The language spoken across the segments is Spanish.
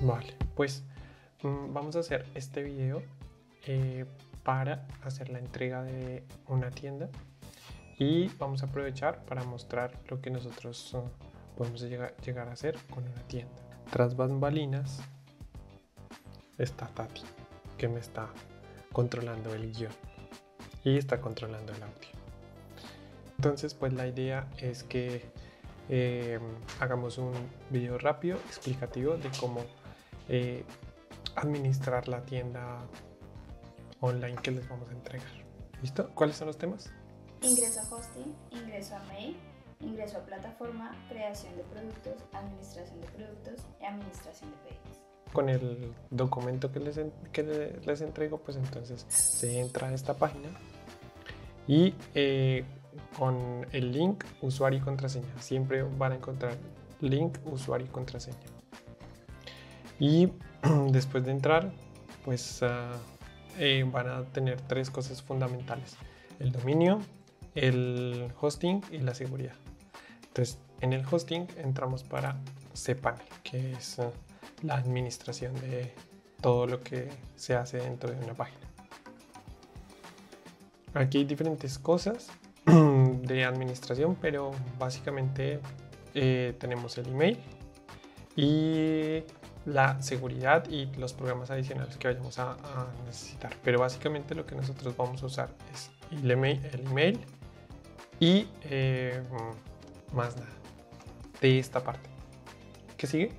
Vale, pues vamos a hacer este video para hacer la entrega de una tienda y vamos a aprovechar para mostrar lo que nosotros podemos llegar a hacer con una tienda. Tras bambalinas está Tati, que me está controlando el guión y está controlando el audio. Entonces pues la idea es que hagamos un video rápido explicativo de cómo administrar la tienda online que les vamos a entregar. ¿Listo? ¿Cuáles son los temas? Ingreso a hosting, ingreso a mail, ingreso a plataforma, creación de productos, administración de productos y administración de pedidos. Con el documento que les entrego, pues entonces se entra a esta página y con el link usuario y contraseña. Siempre van a encontrar link, usuario y contraseña. Y después de entrar, pues van a tener tres cosas fundamentales: el dominio, el hosting y la seguridad. Entonces, en el hosting entramos para cPanel, que es la administración de todo lo que se hace dentro de una página. Aquí hay diferentes cosas de administración, pero básicamente tenemos el email y la seguridad y los programas adicionales que vayamos a necesitar. Pero básicamente lo que nosotros vamos a usar es el email y más nada de esta parte. ¿Qué sigue?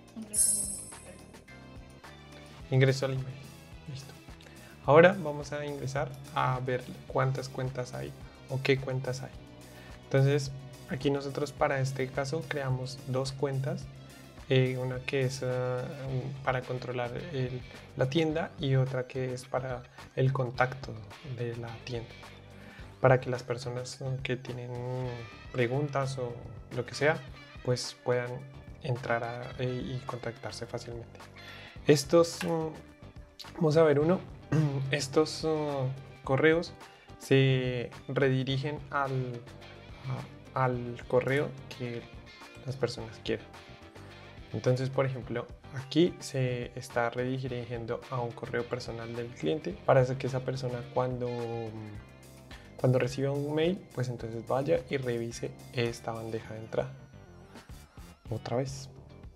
Ingreso al email. Listo. Ahora vamos a ingresar a ver cuántas cuentas hay o qué cuentas hay. Entonces aquí nosotros para este caso creamos dos cuentas. Una que es para controlar la tienda y otra que es para el contacto de la tienda, para que las personas que tienen preguntas o lo que sea pues puedan entrar y contactarse fácilmente. Vamos a ver uno. Estos correos se redirigen al correo que las personas quieran. Entonces, por ejemplo, aquí se está redirigiendo a un correo personal del cliente para que esa persona cuando reciba un mail, pues entonces vaya y revise esta bandeja de entrada. Otra vez.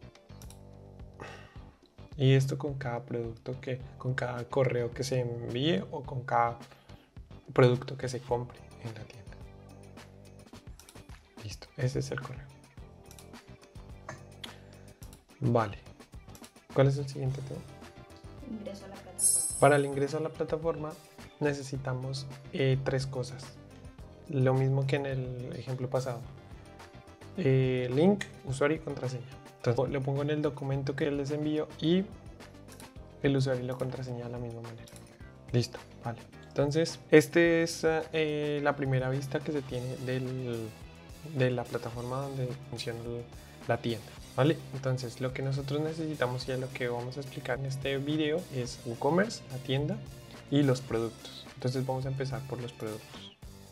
Y esto con cada con cada correo que se envíe o con cada producto que se compre en la tienda. Listo, ese es el correo. Vale. ¿Cuál es el siguiente tema? Ingreso a la plataforma. Para el ingreso a la plataforma necesitamos tres cosas. Lo mismo que en el ejemplo pasado. Link, usuario y contraseña. Entonces lo pongo en el documento que les envío y el usuario y la contraseña de la misma manera. Listo, vale. Entonces, esta es la primera vista que se tiene de la plataforma donde funciona la tienda. ¿Vale? Entonces lo que nosotros necesitamos y a lo que vamos a explicar en este video es WooCommerce, la tienda y los productos. Entonces vamos a empezar por los productos.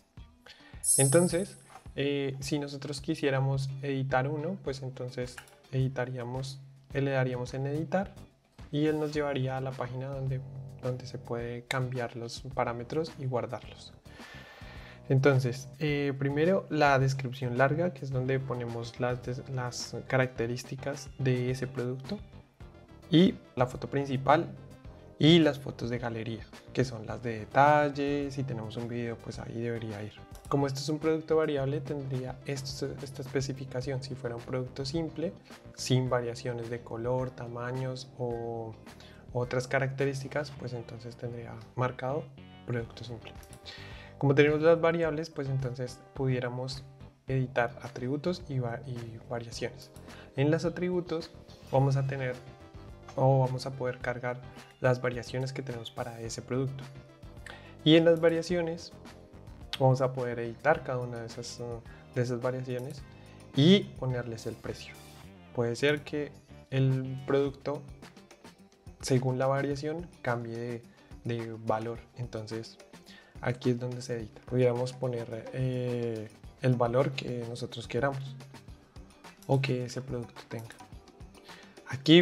Entonces si nosotros quisiéramos editar uno, pues entonces le daríamos en editar y él nos llevaría a la página donde se puede cambiar los parámetros y guardarlos. Entonces, primero la descripción larga, que es donde ponemos las características de ese producto, y la foto principal y las fotos de galería, que son las de detalle. Si tenemos un video, pues ahí debería ir. Como esto es un producto variable, tendría esta especificación. Si fuera un producto simple, sin variaciones de color, tamaños o otras características, pues entonces tendría marcado producto simple. Como tenemos las variables, pues entonces pudiéramos editar atributos y variaciones. En los atributos vamos a poder cargar las variaciones que tenemos para ese producto. Y en las variaciones vamos a poder editar cada una de esas variaciones y ponerles el precio. Puede ser que el producto, según la variación, cambie de valor. Entonces aquí es donde se edita. Pudiéramos poner el valor que nosotros queramos o que ese producto tenga. Aquí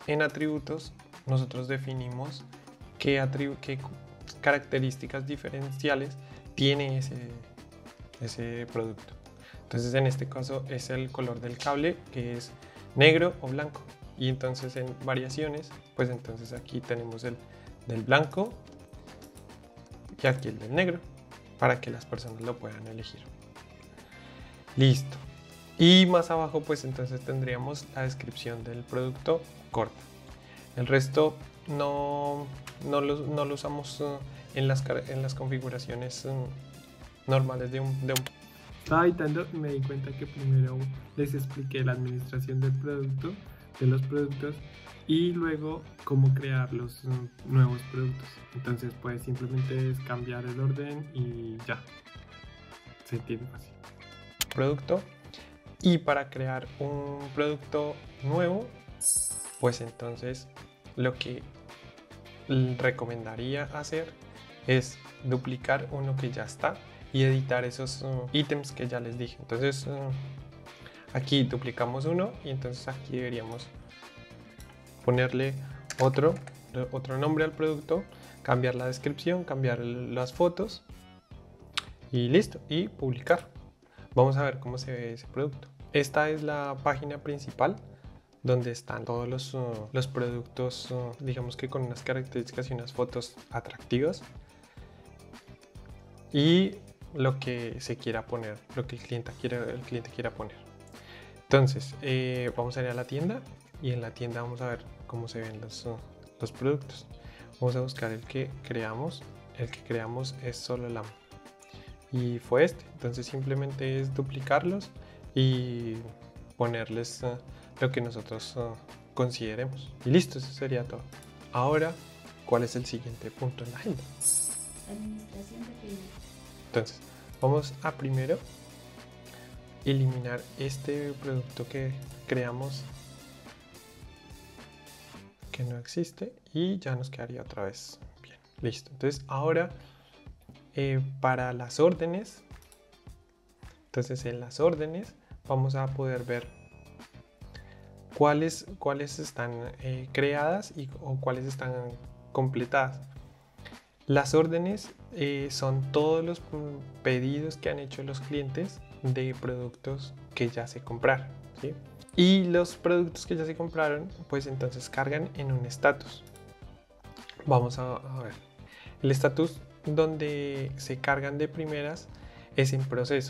en atributos nosotros definimos qué características diferenciales tiene ese producto. Entonces en este caso es el color del cable, que es negro o blanco, y entonces en variaciones pues entonces aquí tenemos el del blanco y aquí el del negro para que las personas lo puedan elegir. Listo. Y más abajo pues entonces tendríamos la descripción del producto corta. El resto no lo usamos en las configuraciones normales de un. Estaba editando y me di cuenta que primero les expliqué la administración del producto, de los productos, y luego cómo crear los nuevos productos. Entonces pues simplemente es cambiar el orden y ya. Se entiende fácil. Producto. Y para crear un producto nuevo, pues entonces lo que recomendaría hacer es duplicar uno que ya está y editar esos ítems que ya les dije. Entonces aquí duplicamos uno y entonces aquí deberíamos ponerle otro nombre al producto, cambiar la descripción, cambiar las fotos y listo, y publicar. Vamos a ver cómo se ve ese producto. Esta es la página principal donde están todos los productos, digamos que con unas características y unas fotos atractivas y lo que se quiera poner, lo que el cliente quiera poner. Entonces vamos a ir a la tienda y en la tienda vamos a ver cómo se ven los productos. Vamos a buscar el que creamos. El que creamos es solo Lam y fue este. Entonces simplemente es duplicarlos y ponerles lo que nosotros consideremos. Y listo, eso sería todo. Ahora, ¿cuál es el siguiente punto en la agenda? Administración de pedidos. Entonces, vamos a primero eliminar este producto que creamos que no existe y ya nos quedaría otra vez bien. Listo. Entonces, ahora para las órdenes, entonces en las órdenes vamos a poder ver cuáles están creadas o cuáles están completadas. Las órdenes son todos los pedidos que han hecho los clientes de productos que ya se compraron, ¿sí? Y los productos que ya se compraron, pues entonces cargan en un estatus. Vamos a ver. El estatus donde se cargan de primeras es en proceso.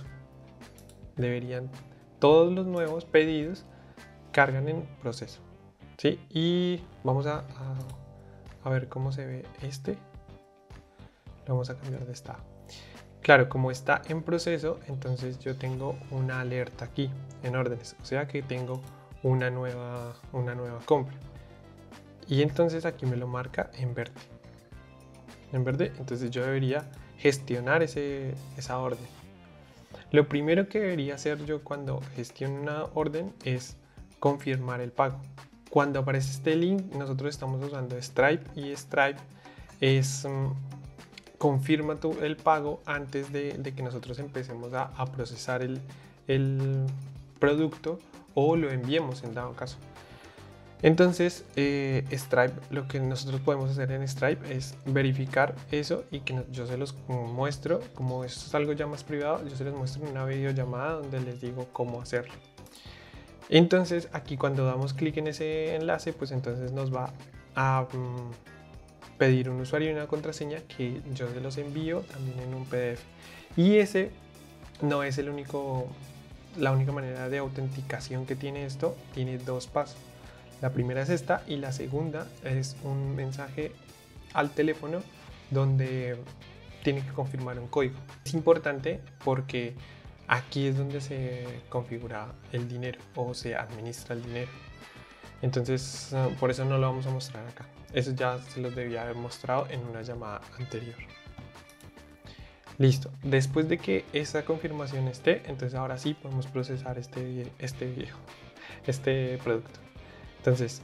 Todos los nuevos pedidos cargan en proceso, ¿sí? Y vamos a ver cómo se ve este. Lo vamos a cambiar de estado. Claro, como está en proceso, entonces yo tengo una alerta aquí en órdenes, o sea que tengo una nueva compra. Y entonces aquí me lo marca en verde. En verde, entonces yo debería gestionar esa orden. Lo primero que debería hacer yo cuando gestiono una orden es confirmar el pago. Cuando aparece este link, nosotros estamos usando Stripe y Stripe es confirma el pago antes de que nosotros empecemos a procesar el producto o lo enviemos en dado caso. Entonces Stripe, lo que nosotros podemos hacer en Stripe es verificar eso y que yo se los muestro, como esto es algo ya más privado, yo se los muestro en una videollamada donde les digo cómo hacerlo. Entonces aquí cuando damos clic en ese enlace, pues entonces nos va a pedir un usuario y una contraseña que yo se los envío también en un PDF. Y ese no es la única manera de autenticación que tiene esto, tiene dos pasos. La primera es esta y la segunda es un mensaje al teléfono donde tiene que confirmar un código. Es importante porque aquí es donde se configura el dinero o se administra el dinero. Entonces por eso no lo vamos a mostrar acá. Eso ya se los debía haber mostrado en una llamada anterior. Listo. Después de que esa confirmación esté, entonces ahora sí podemos procesar este producto. Entonces,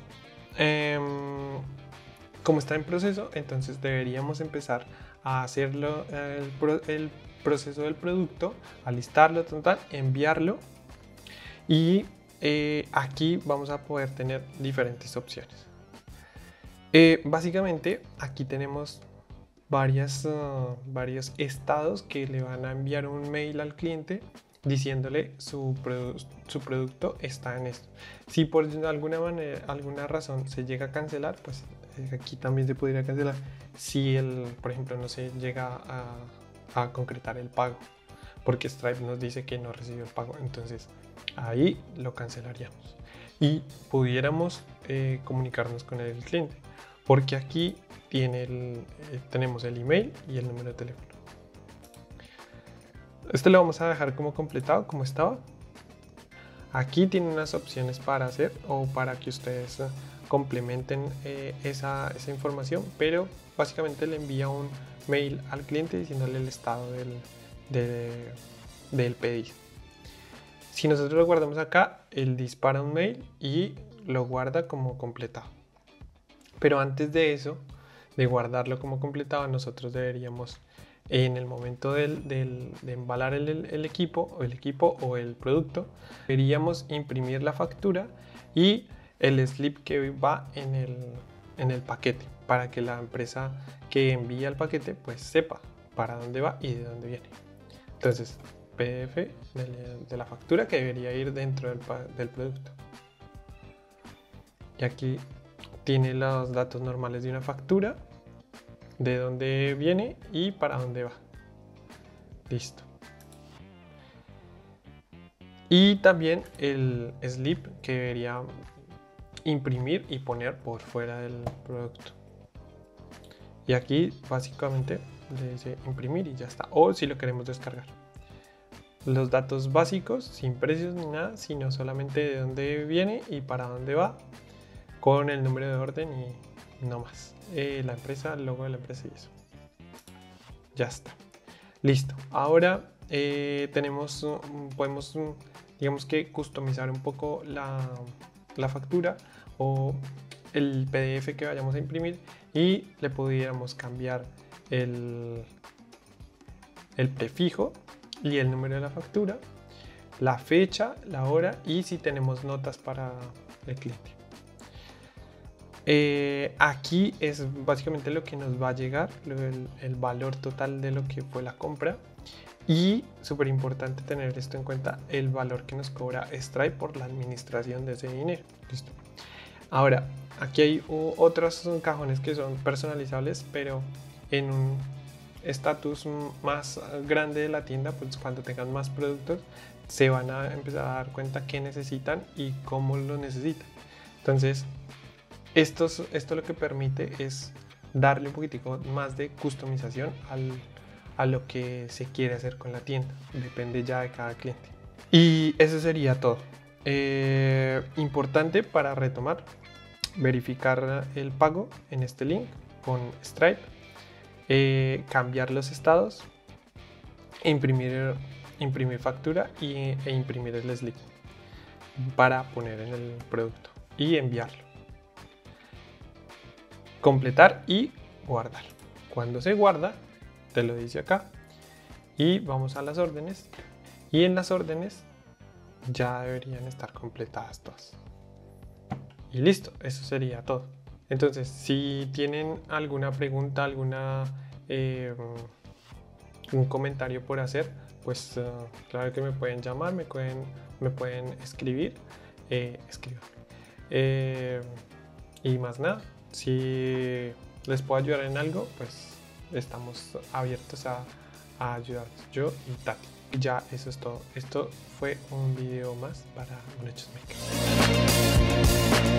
como está en proceso, entonces deberíamos empezar a hacerlo el proceso del producto, alistarlo, enviarlo y aquí vamos a poder tener diferentes opciones. Básicamente aquí tenemos varios estados que le van a enviar un mail al cliente diciéndole su producto está en esto. Si por alguna razón se llega a cancelar, pues aquí también se podría cancelar si por ejemplo no se llega a concretar el pago, porque Stripe nos dice que no recibió el pago, entonces ahí lo cancelaríamos y pudiéramos comunicarnos con el cliente, porque aquí tenemos el email y el número de teléfono. Este lo vamos a dejar como completado, como estaba. Aquí tiene unas opciones para hacer o para que ustedes complementen esa información, pero básicamente le envía un mail al cliente diciéndole el estado del pedido. Si nosotros lo guardamos acá, él dispara un mail y lo guarda como completado. Pero antes de eso, de guardarlo como completado, nosotros deberíamos, en el momento de embalar el equipo o el producto, deberíamos imprimir la factura y el slip que va en el paquete, para que la empresa que envía el paquete pues sepa para dónde va y de dónde viene. Entonces, PDF de la factura que debería ir dentro del producto. Y aquí tiene los datos normales de una factura, de dónde viene y para dónde va. Listo. Y también el slip que debería imprimir y poner por fuera del producto. Y aquí básicamente le dice imprimir y ya está. O si lo queremos descargar. Los datos básicos, sin precios ni nada, sino solamente de dónde viene y para dónde va, con el número de orden y no más. La empresa, el logo de la empresa y eso. Ya está. Listo. Ahora podemos, digamos que, customizar un poco la factura o el PDF que vayamos a imprimir y le pudiéramos cambiar el prefijo y el número de la factura, la fecha, la hora y si tenemos notas para el cliente. Aquí es básicamente lo que nos va a llegar, el valor total de lo que fue la compra, y súper importante tener esto en cuenta, el valor que nos cobra Stripe por la administración de ese dinero. Listo. Ahora, aquí hay otros cajones que son personalizables, pero en un estatus más grande de la tienda, pues cuando tengan más productos se van a empezar a dar cuenta qué necesitan y cómo lo necesitan. Entonces esto lo que permite es darle un poquitico más de customización a lo que se quiere hacer con la tienda. Depende ya de cada cliente. Y eso sería todo. Importante para retomar, verificar el pago en este link con Stripe, cambiar los estados, imprimir factura e imprimir el slip para poner en el producto y enviarlo. Completar y guardar. Cuando se guarda, te lo dice acá. Y vamos a las órdenes. Y en las órdenes ya deberían estar completadas todas. Y listo, eso sería todo. Entonces, si tienen alguna pregunta, un comentario por hacer, pues claro que me pueden llamar, me pueden escribir. Y más nada. Si les puedo ayudar en algo, pues estamos abiertos a ayudarnos, yo y Tati. Ya eso es todo. Esto fue un video más para Monechos Maker.